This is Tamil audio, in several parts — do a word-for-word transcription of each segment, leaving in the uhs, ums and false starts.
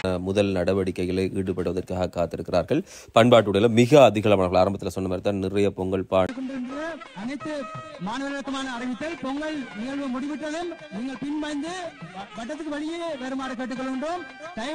முதல் நடவடிக்கைகளில் ஈடுபடுவதற்காக காத்திருக்கிறார்கள். பண்பாட்டுடைய மிக அதிகளவான ஆரம்பத்தில் சொன்ன மாதிரி தான் நிறைய பொங்கல் பாடு அனைத்து மாணவர்களுக்குமான அறிவித்தல் பொங்கல் நிகழ்வு முடிவிட்டதும் நீங்கள் பின்வாய்ந்து வட்டத்துக்கு வழியே வருமாறு கேட்டுக்கொள்கின்றோம்.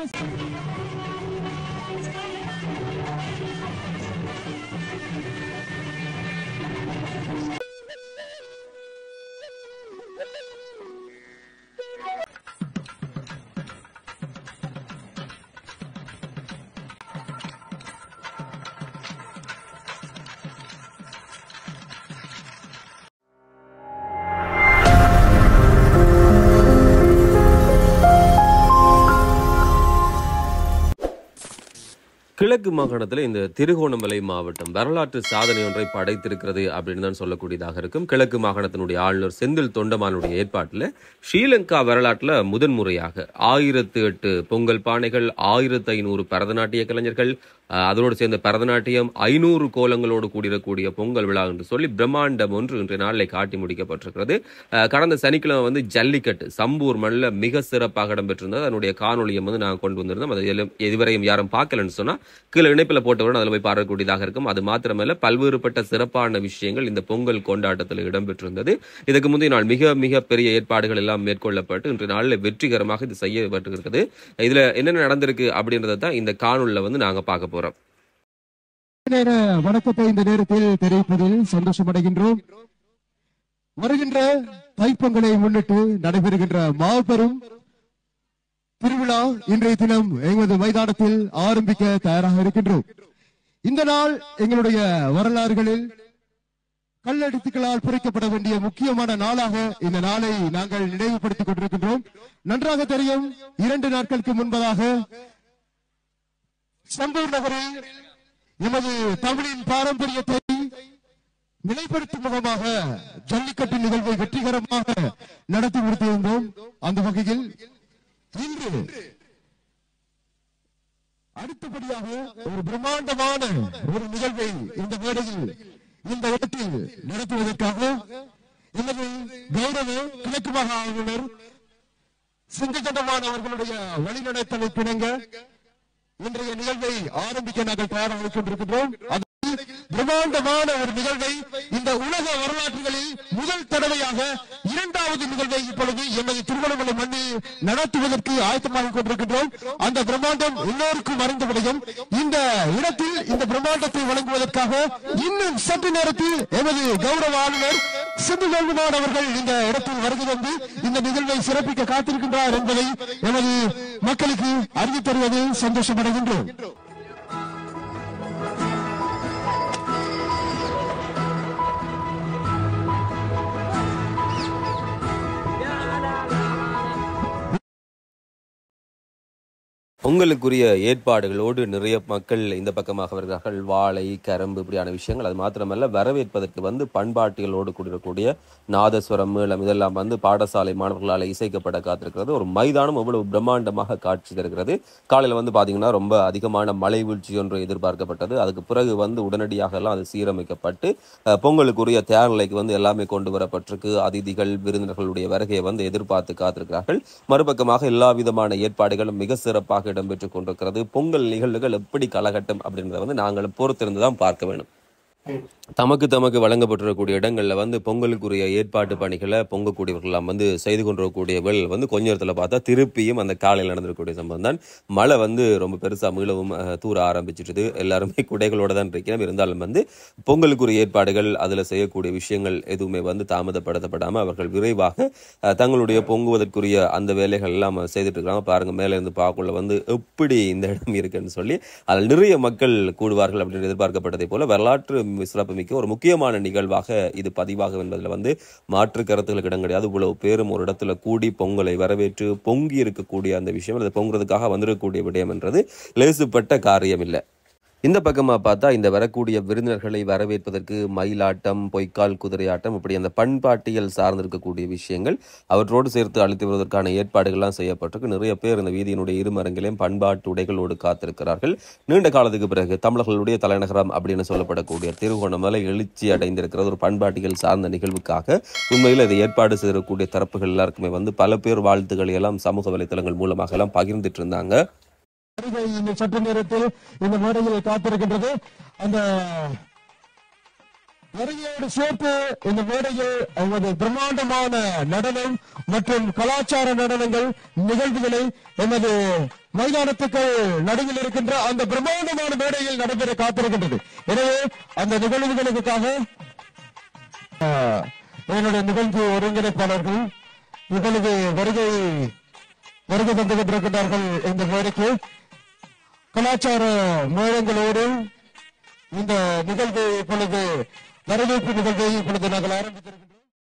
கிழக்கு மாகாணத்தில் இந்த திருகோணமலை மாவட்டம் வரலாற்று சாதனை ஒன்றை படைத்திருக்கிறது அப்படின்னு தான் சொல்லக்கூடியதாக இருக்கும். கிழக்கு மாகாணத்தினுடைய ஆளுநர் செந்தில் தொண்டமானுடைய ஏற்பாட்டில் ஸ்ரீலங்கா வரலாற்றில் முதன்முறையாக ஆயிரத்து எட்டு பொங்கல் பானைகள், ஆயிரத்து ஐநூறு பரதநாட்டிய கலைஞர்கள், அதோடு சேர்ந்த பரதநாட்டியம், ஐநூறு கோலங்களோடு கூடியிருக்கக்கூடிய பொங்கல் விழா என்று சொல்லி பிரம்மாண்டம் ஒன்று இன்றைய நாளில் காட்டி முடிக்கப்பட்டிருக்கிறது. கடந்த சனிக்கிழமை வந்து ஜல்லிக்கட்டு சம்பூர் மண்ணில் மிக சிறப்பாக இடம்பெற்றிருந்தது. அதனுடைய காணொலியம் வந்து நாங்கள் கொண்டு வந்திருந்தோம். அதை இதுவரையும் யாரும் பார்க்கலன்னு சொன்னால் கீழே இணைப்பில் போட்டவுடன் அதில் போய் பார்க்கக்கூடியதாக இருக்கும். அது மாத்திரமல்ல, பல்வேறுபட்ட சிறப்பான விஷயங்கள் இந்த பொங்கல் கொண்டாட்டத்தில் இடம்பெற்றிருந்தது. இதுக்கு முந்தைய நாள் மிக மிக பெரிய ஏற்பாடுகள் எல்லாம் மேற்கொள்ளப்பட்டு இன்றைய நாளில் வெற்றிகரமாக இது செய்யப்பட்டிருக்கிறது. இதுல என்னென்ன நடந்திருக்கு அப்படின்றத தான் இந்த காணொலியில் வந்து நாங்க பார்க்க போறோம். வணக்கத்தை இந்த நேரத்தில் தெரிவிப்பதில் சந்தோஷமடைகின்றோம். வருகின்ற தைப்பொங்கலை முன்னிட்டு நடைபெறுகின்ற மாபெரும் திருவிழா இன்றைய தினம் எங்களது மைதானத்தில் ஆரம்பிக்க தயாராக இருக்கின்றோம். இந்த நாள் எங்களுடைய வரலாறுகளில் கல்லெடுத்துக்களால் பொறிக்கப்பட வேண்டிய முக்கியமான நாளாக இந்த நாளை நாங்கள் நினைவுபடுத்திக் கொண்டிருக்கின்றோம். நன்றாக தெரியும், இரண்டு நாட்களுக்கு முன்பதாக சம்பூர் நகரில் எமது தமிழின் பாரம்பரியத்தை நிலைப்படுத்தும் முகமாக ஜல்லிக்கட்டு நிகழ்வை வெற்றிகரமாக நடத்தி முடித்திருந்தோம். அந்த வகையில் இன்று அடுத்தபடியாக ஒரு பிரம்மாண்டமான ஒரு நிகழ்வை இந்த மேடையில் இந்த இடத்தில் நடத்துவதற்காக எமது கௌரவ கிழக்கு மாகாண ஆளுநர் சிங்கச்சண்டமான் அவர்களுடைய வழிநடத்தலை பிணங்க இன்றைய நிகழ்வை ஆரம்பிக்க நாங்கள் தயாராக கொண்டிருக்கின்றோம். பிரம்மாண்டமான ஒரு நிகழ்வை இந்த உலக வரலாற்றுகளில் முதல் தடவையாக இரண்டாவது நிகழ்வை இப்பொழுது எமது திருவண்ணாமலை மண்ணில் நடத்துவதற்கு ஆயத்தமாக கொண்டிருக்கின்றோம். அந்த பிரம்மாண்டம் எல்லோருக்கும் அறிந்த விடயம். இந்த இடத்தில் இந்த பிரம்மாண்டத்தை வழங்குவதற்காக இன்னும் சற்று நேரத்தில் எமது கௌரவ ஆளுநர் செந்தில் தொண்டமான் அவர்கள் இந்த இடத்தில் வருகை வந்து இந்த நிகழ்வை சிறப்பிக்க காத்திருக்கின்றார் என்பதை எமது மக்களுக்கு அறிவித்து தருவதில் சந்தோஷமடைகின்றோம். பொங்கலுக்குரிய ஏற்பாடுகளோடு நிறைய மக்கள் இந்த பக்கமாக வருகிறார்கள். வாழை, கரும்பு இப்படியான விஷயங்கள். அது மாத்திரமல்ல, வரவேற்பதற்கு வந்து பண்பாட்டிகளோடு கூடியிருக்கக்கூடிய நாதஸ்வரம், மேளம் இதெல்லாம் வந்து பாடசாலை மாணவர்களால் இசைக்கப்பட காத்திருக்கிறது. ஒரு மைதானம் அவ்வளவு பிரம்மாண்டமாக காட்சி தருகிறது. காலையில் வந்து பார்த்தீங்கன்னா ரொம்ப அதிகமான மழை வீழ்ச்சி ஒன்று எதிர்பார்க்கப்பட்டது. அதுக்கு பிறகு வந்து உடனடியாக எல்லாம் அது சீரமைக்கப்பட்டு பொங்கலுக்குரிய தயார் நிலைக்கு வந்து எல்லாமே கொண்டு வரப்பட்டிருக்கு. அதிதிகள், விருந்தினர்களுடைய வருகையை வந்து எதிர்பார்த்து காத்திருக்கிறார்கள். மறுபக்கமாக எல்லா விதமான ஏற்பாடுகளும் மிக சிறப்பாக இடம்பெற்றுக் கொண்டிருக்கிறது. பொங்கல் நிகழ்வுகள் எப்படி காலகட்டம் அப்படின்றத வந்து நாங்கள் பொறுத்திருந்துதான் பார்க்க வேண்டும். தமக்கு தமக்கு வழங்கப்பட்டிருக்கக்கூடிய இடங்கள்ல வந்து பொங்கலுக்குரிய ஏற்பாட்டு பணிகளை பொங்கக்கூடியவர்கள்லாம் வந்து செய்து கொண்டிருக்கக்கூடிய வேலை வந்து கொஞ்ச நேரத்தில் பார்த்தா திருப்பியும் அந்த காலையில் நடந்திருக்கக்கூடிய சம்பவம் தான். மழை வந்து ரொம்ப பெருசா மீளவும் தூர ஆரம்பிச்சிட்டு எல்லாருமே குடைகளோட தான் இருக்கிறோம். இருந்தாலும் வந்து பொங்கலுக்குரிய ஏற்பாடுகள் அதுல செய்யக்கூடிய விஷயங்கள் எதுவுமே வந்து தாமதப்படுத்தப்படாம அவர்கள் விரைவாக தங்களுடைய பொங்குவதற்குரிய அந்த வேலைகள் எல்லாம் செய்துட்டு இருக்காங்க. பாருங்க, மேல இருந்து பார்க்கல வந்து எப்படி இந்த இடம் இருக்குன்னு சொல்லி அதில் நிறைய மக்கள் கூடுவார்கள் அப்படின்னு எதிர்பார்க்கப்பட்டதை போல வரலாற்று சிறப்புமிக்க ஒரு முக்கியமான நிகழ்வாக இது பதிவாகும் என்பதில் வந்து மாற்று கருத்துக்களுக்கு இடம் கிடையாது. இவ்வளவு பேரும் ஒரு இடத்துல கூடி பொங்கலை வரவேற்று பொங்கி இருக்கக்கூடிய அந்த விஷயம், அதை பொங்குறதுக்காக வந்திருக்கக்கூடிய விடயம் என்றது லேசுப்பட்ட காரியம் இல்லை. இந்த பக்கமாக பார்த்தா இந்த வரக்கூடிய விருந்தினர்களை வரவேற்பதற்கு மயிலாட்டம், பொய்க்கால் குதிரையாட்டம் இப்படி அந்த பண்பாட்டியல் சார்ந்திருக்கக்கூடிய விஷயங்கள் அவற்றோடு சேர்த்து அழைத்து வருவதற்கான ஏற்பாடுகள்லாம் செய்யப்பட்டிருக்கு. நிறைய பேர் இந்த வீதியினுடைய இருமரங்களையும் பண்பாட்டு உடைகளோடு காத்திருக்கிறார்கள். நீண்ட காலத்துக்கு பிறகு தமிழர்களுடைய தலைநகரம் அப்படின்னு சொல்லப்படக்கூடிய திருகோணமலை எழுச்சி அடைந்திருக்கிறது ஒரு பண்பாட்டியல் சார்ந்த நிகழ்வுக்காக. உண்மையில் இதை ஏற்பாடு செய்யக்கூடிய தரப்புகள் எல்லாருக்குமே வந்து பல பேர் வாழ்த்துக்களை எல்லாம் சமூக வலைத்தளங்கள் மூலமாக எல்லாம் பகிர்ந்துட்டு இருந்தாங்க. இந்த சற்று நேரத்தில் இந்த மேடையில் காத்திருக்கின்றது. அந்த வருகையோடு சேர்த்து இந்த மேடையில் எமது பிரம்மாண்டமான நடனம் மற்றும் கலாச்சார நடனங்கள் நிகழ்வுகளை எமது மைதானத்துக்கு நடுவில் இருக்கின்ற அந்த பிரம்மாண்டமான மேடையில் நடைபெற காத்திருக்கின்றது. எனவே அந்த நிகழ்வுகளுக்காக என்னுடைய நிகழ்ச்சி ஒருங்கிணைப்பாளர்கள் நிகழ்வு வருகை வருகை தந்து கொண்டிருக்கிறார்கள். இந்த மேடைக்கு கலாச்சார மேளங்களோடு இந்த நிகழ்வு இப்பொழுது வரவேற்பு நிகழ்வை இப்பொழுது நாங்கள் ஆரம்பித்திருக்கின்றோம்.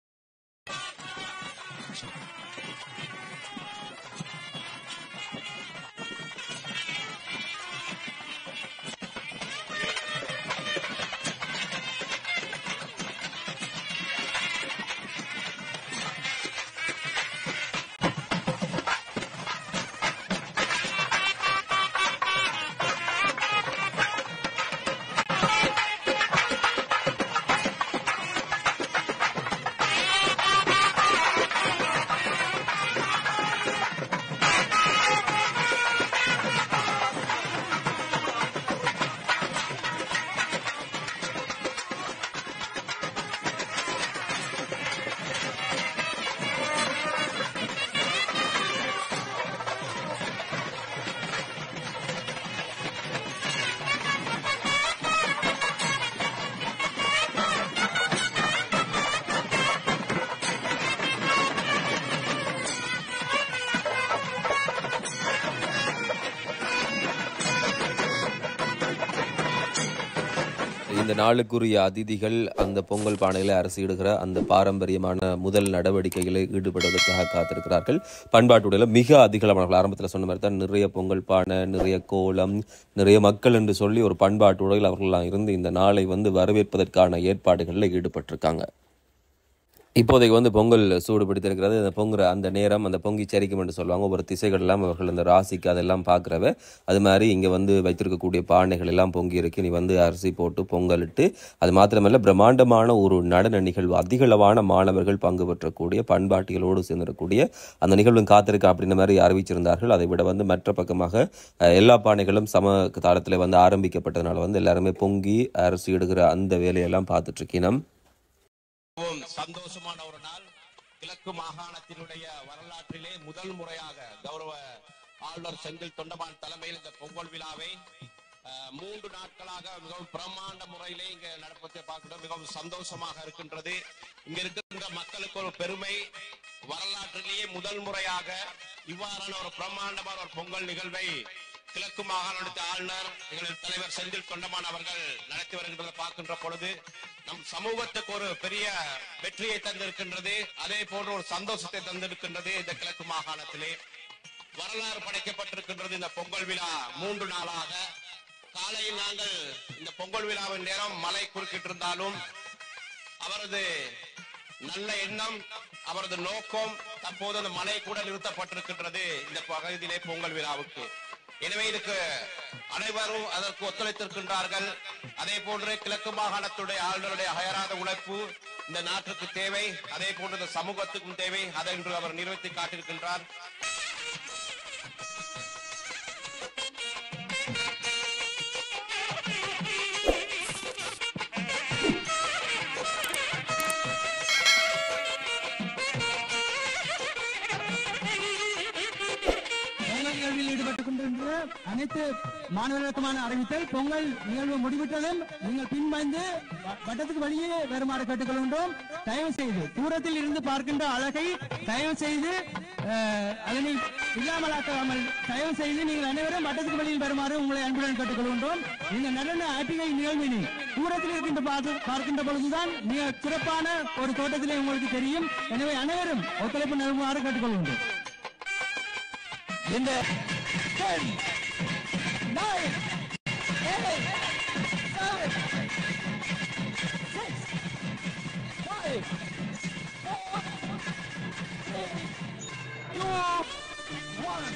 இந்த நாளுக்குரிய அதிதிகள் அந்த பொங்கல் பானையில அரசிடுகிற அந்த பாரம்பரியமான முதல் நடவடிக்கைகளை ஈடுபடுவதற்காக காத்திருக்கிறார்கள். பண்பாட்டுடைய மிக அதிகளமானவர்கள் ஆரம்பத்தில் சொன்ன மாதிரி தான் நிறைய பொங்கல் பானை, நிறைய கோலம், நிறைய மக்கள் என்று சொல்லி ஒரு பண்பாட்டுடையில் அவர்கள்லாம் இருந்து இந்த நாளை வந்து வரவேற்பதற்கான ஏற்பாடுகளில் ஈடுபட்டிருக்காங்க. இப்போதைக்கு வந்து பொங்கல் சூடு பிடித்திருக்கிறது. அந்த பொங்குற அந்த நேரம் அந்த பொங்கி சரிக்கும் என்று சொல்லுவாங்க. ஒவ்வொரு திசைகள் எல்லாம் அவர்கள் அந்த ராசிக்கு அதெல்லாம் பார்க்குறவ. அது மாதிரி இங்கே வந்து வைத்திருக்கக்கூடிய பானைகள் எல்லாம் பொங்கி இருக்கு. நீ வந்து அரிசி போட்டு பொங்கலிட்டு அது மாத்திரமல்ல பிரம்மாண்டமான ஒரு நடன நிகழ்வு, அதிகளவான மாணவர்கள் பங்கு பெற்றக்கூடிய பண்பாட்டிகளோடு சேர்ந்திருக்கக்கூடிய அந்த நிகழ்வும் காத்திருக்க அப்படின்ற மாதிரி அறிவிச்சிருந்தார்கள். அதை விட வந்து மற்ற பக்கமாக எல்லா பானைகளும் சம தாளத்தில் வந்து ஆரம்பிக்கப்பட்டதுனால வந்து எல்லாருமே பொங்கி அரிசி இடுகிற அந்த வேலையெல்லாம் பார்த்துட்டு இருக்கணும். சந்தோஷமான ஒரு நாள். கிழக்கு மாகாணத்தினுடைய வரலாற்றிலே முதல் முறையாக கௌரவ ஆளுநர் செந்தில் தொண்டமான் தலைமையில் இந்த பொங்கல் விழாவை மூன்று நாட்களாக மிகவும் பிரம்மாண்ட முறையிலே இங்க நடப்பதை பார்க்கிறோம். மிகவும் சந்தோஷமாக இருக்கின்றது. இங்க இருக்கின்ற மக்களுக்கு ஒரு பெருமை. வரலாற்றிலேயே முதல் முறையாக இவ்வாறான ஒரு பிரம்மாண்டமான ஒரு பொங்கல் நிகழ்வை கிழக்கு மாகாணத்தின் ஆளுநர் எங்களது தலைவர் செந்தில் தொண்டமான் அவர்கள் நடத்தி வருகின்றதை பார்க்கின்ற பொழுது நம் சமூகத்துக்கு ஒரு பெரிய வெற்றியை தந்திருக்கின்றது. அதே போன்ற ஒரு சந்தோஷத்தை தந்திருக்கின்றது. இந்த கிழக்கு மாகாணத்திலே வரலாறு படைக்கப்பட்டிருக்கின்றது. இந்த பொங்கல் விழா மூன்று நாளாக காலையில் நாங்கள் இந்த பொங்கல் விழாவின் நேரம் மழை குறுக்கிட்டிருந்தாலும் அவரது நல்ல எண்ணம், அவரது நோக்கம் தற்போது அந்த மழை கூட நிறுத்தப்பட்டிருக்கின்றது இந்த பகுதியிலே பொங்கல் விழாவுக்கு. எனவே இதுக்கு அனைவரும் அதற்கு ஒத்துழைத்திருக்கின்றார்கள். அதே போன்று கிழக்கு மாகாணத்துடைய ஆளுநருடைய அயராத உழைப்பு இந்த நாட்டுக்கு தேவை, அதே போன்று இந்த சமூகத்துக்கும் தேவை. அதை இன்று அவர் நிறுத்தி காட்டியிருக்கின்றார். அனைத்து மாணவர்களுக்குமான அறிவித்தல். பொங்கல் நிகழ்வு முடிவிட்டதும் நீங்கள் பின்வந்து வட்டத்துக்கு வெளியே வருமாறு கேட்டுக்கொள்கின்றோம். தயவு செய்து தூரத்தில் இருந்து பார்க்கின்ற அழகை தயவு செய்து அதனை இல்லாமலாக்காமல் தயவு செய்து நீங்கள் அனைவரும் வட்டத்துக்கு வெளியில் வருமாறு உங்களை அன்புடன் கேட்டுக்கொள்கின்றோம். இந்த நடன ஆட்டிகை நிகழ்வினை தூரத்தில் இருக்கின்ற பார்க்கின்ற பொழுதுதான் மிக சிறப்பான ஒரு தோட்டத்திலே உங்களுக்கு தெரியும். எனவே அனைவரும் ஒத்துழைப்பு நல்குமாறு கேட்டுக்கொள்கின்றோம். இந்த ten, nine, eight, seven, six, five, four, three, two, one.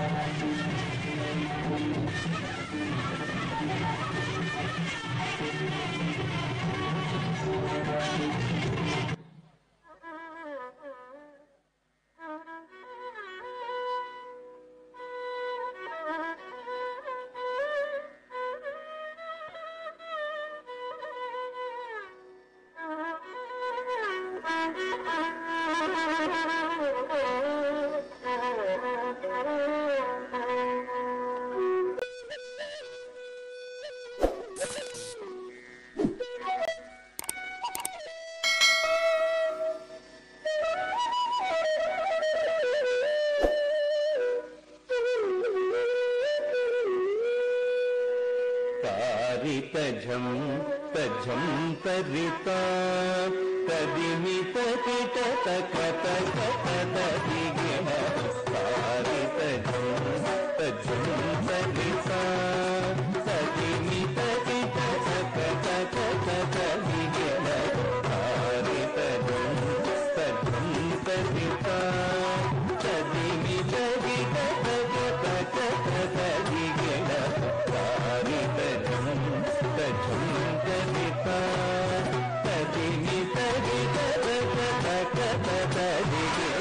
तजं तजं तरिता तदिमि तकिट तकत तदिगिण सारि तजं तजं तरिता तदिमि तकिट तकत तदिगिण सारि तजं तजं तरिता तदिमि तकिट तकत तदिगिण सारि तजं तजं तरिता तदिमि तकिट तकत तदिगिण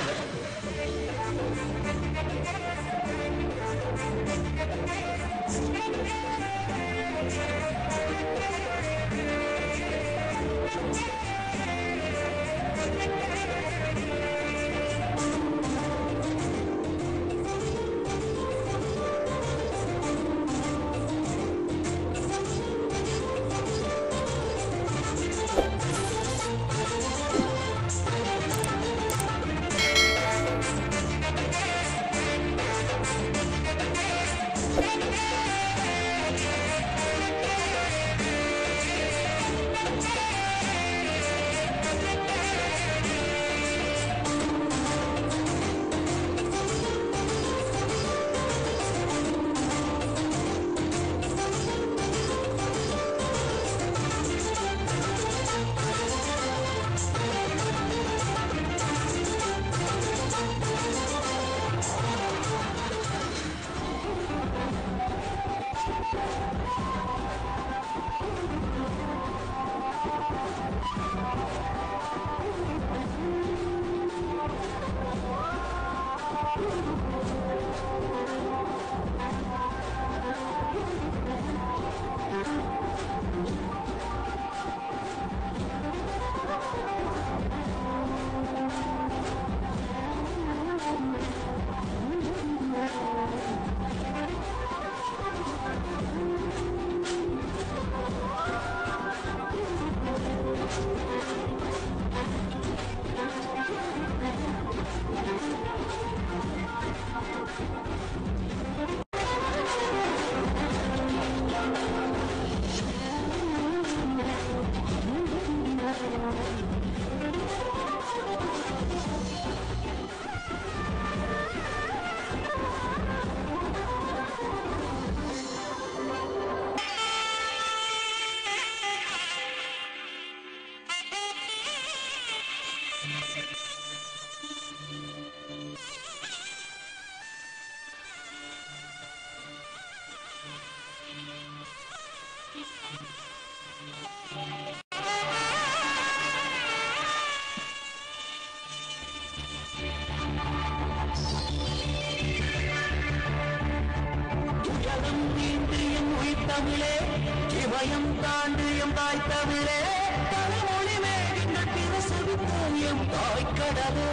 தமிழே இமயம் தாண்டு எம் தாய் தமிழே தலைமொழி மேகங்கள் பிரசவித்தாய் எம் தாய் கடலே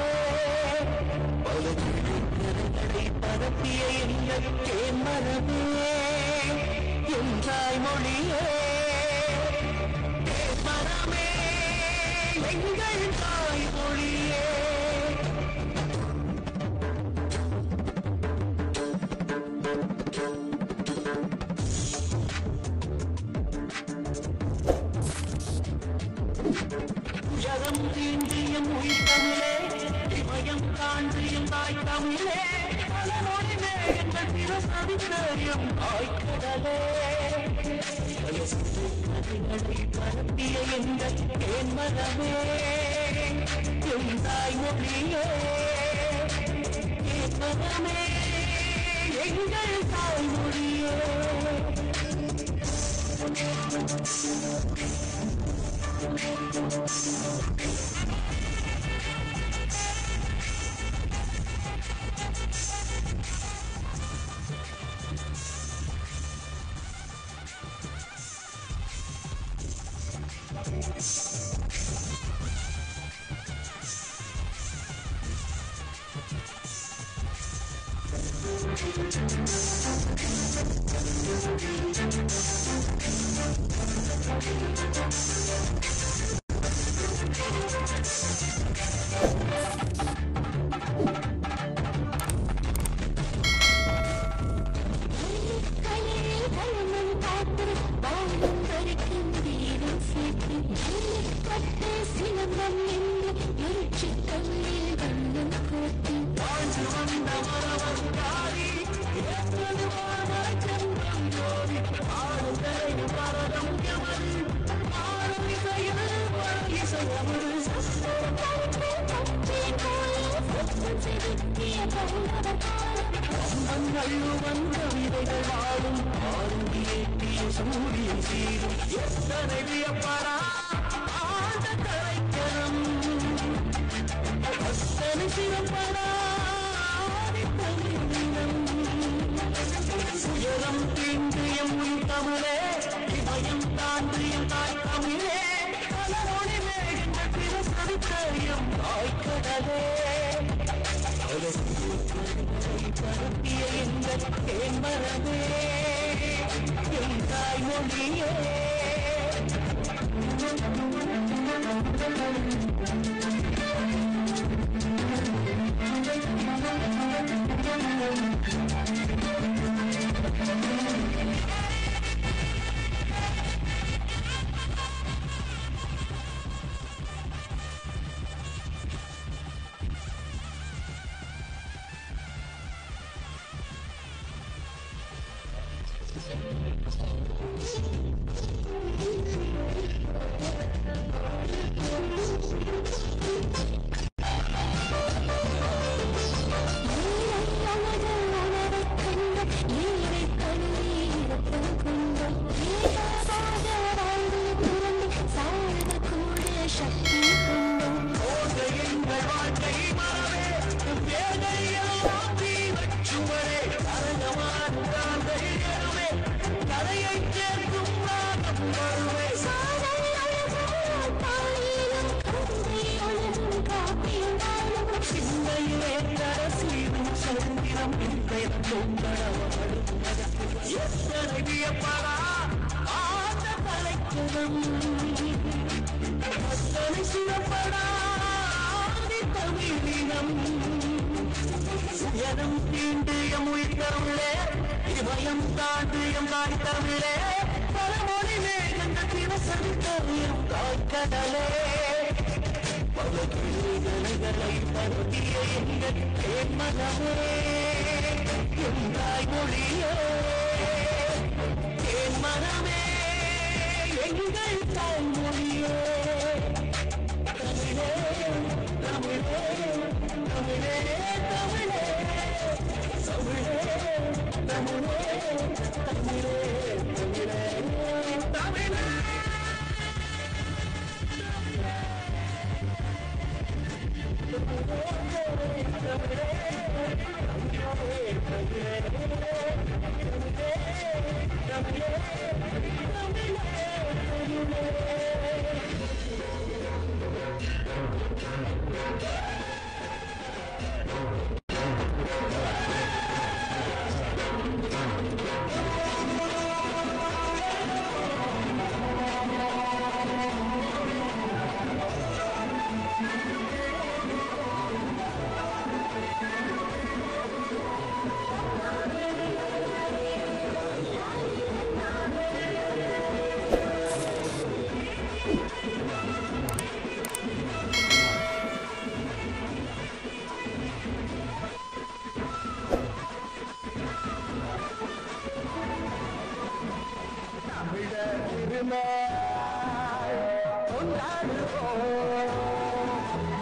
பல கரைகளை பரப்பிய எங்கள் தேன்மரமே எம் தாய் மொழியே தேன்மரமே எங்கள் தாய் மொழியே உயரம் தீண்டியம் உயிர் தமிழே இமயம் தாண்டியம் தாய் தமிழே பலமொழி மேகங்கள் பிரசவித்தயம் தாய் கடலே நதிகளை பரப்பிய எங்கள் தேன்மரமே எம் தாய் மொழியே தேன்மரமே எங்கள் தாய்மொழியே.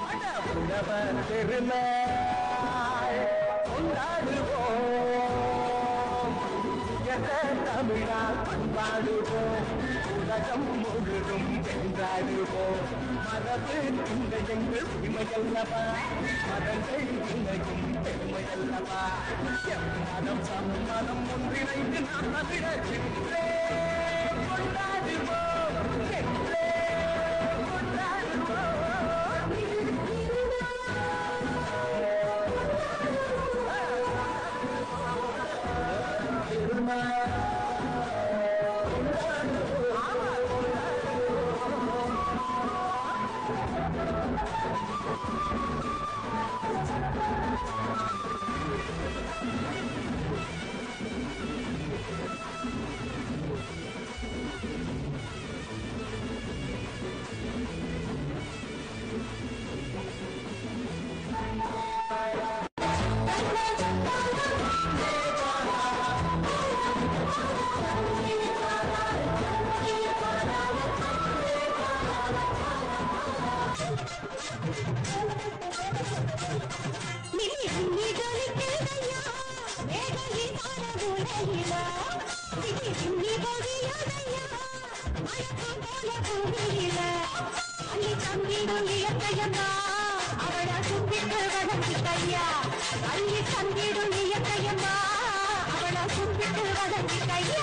திருநாள் கொண்டாடுவோம் தமிழால் பண்பாடுவோம் உலகம் முழுதும் வென்றாடுவோம் மரபு இந்த எங்கள் உரிமையல்லவா மதங்கள் இல்லையும் பெருமையல்லவா மதம் சம்மதம் ஒன்றிணைந்து நாம் தமிழர் என்றே கொண்டாடுவோம் என்றே கொண்டாடுவோம் அவள சும்பிட்டு வளர்ந்துக்கையா அள்ளி தந்திடும் இயற்கையம்மா அவள சும்பிட்டு வளர்ந்துக்கையா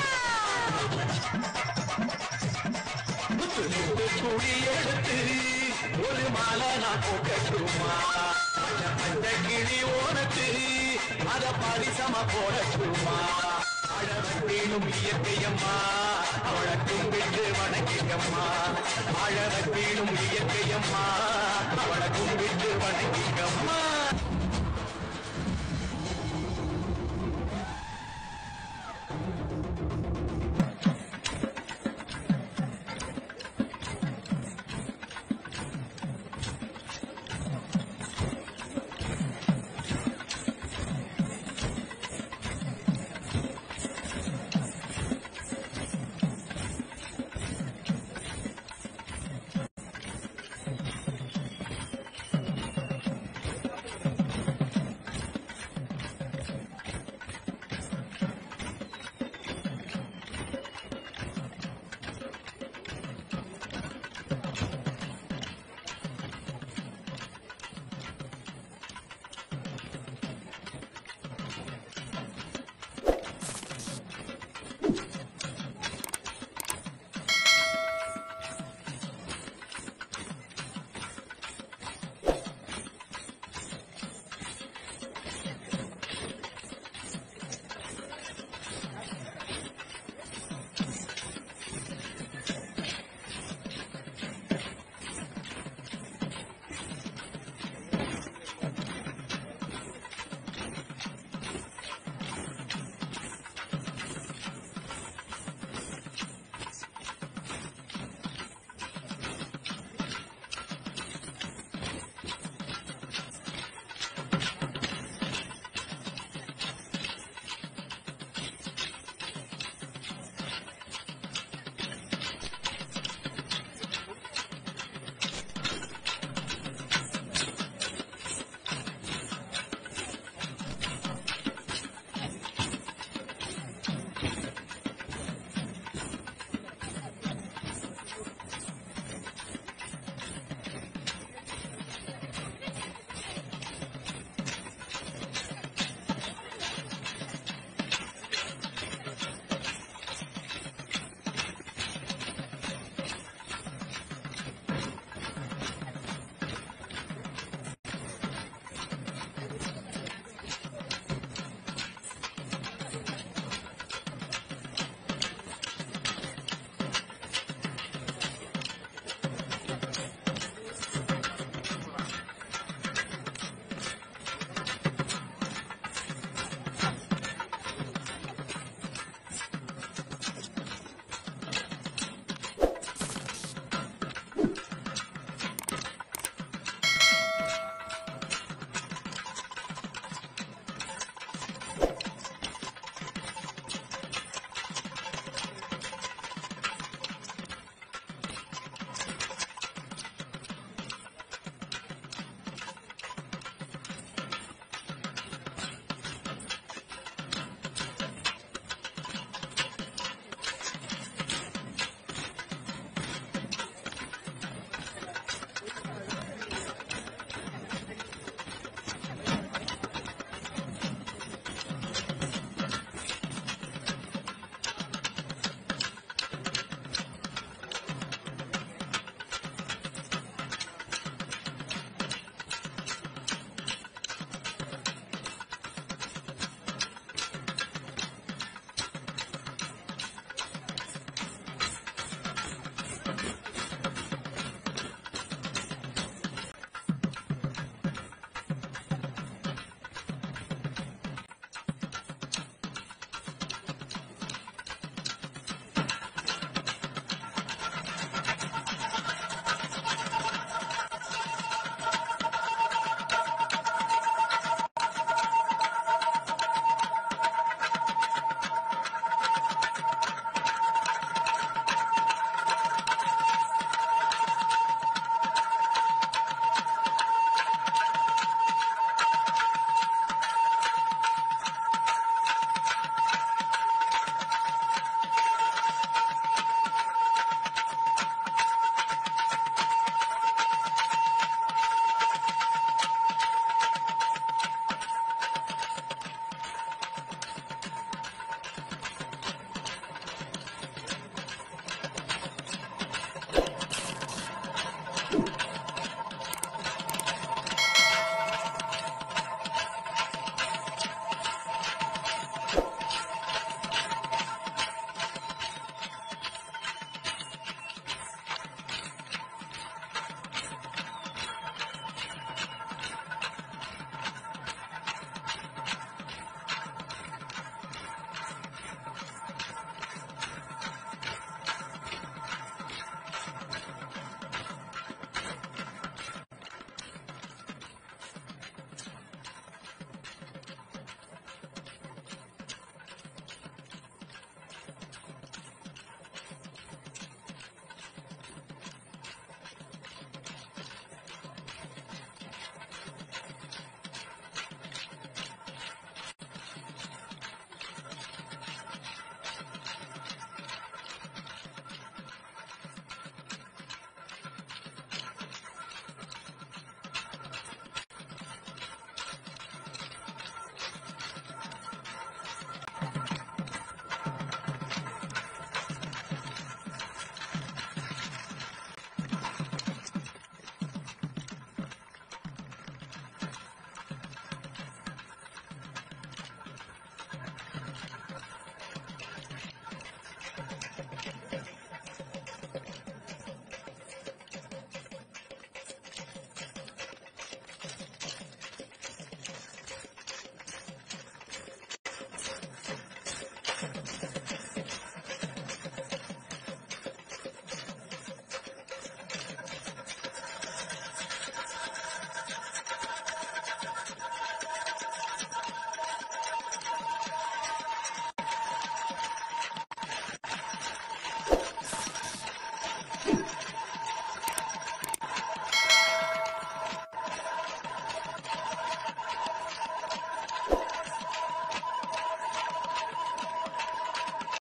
குடி எடுத்து ஒரு மாலை நான் போட்டுமா அந்த கிளி ஓனத்து அத பரிசமா போடட்டுமா அழகத்திலும் இயற்கையம்மா அவளை கும்பிட்டு வணங்கிக்கம்மா அழகத்திலும் இயற்கையம்மா அவளை கும்பிட்டு வணங்கிக்கம்மா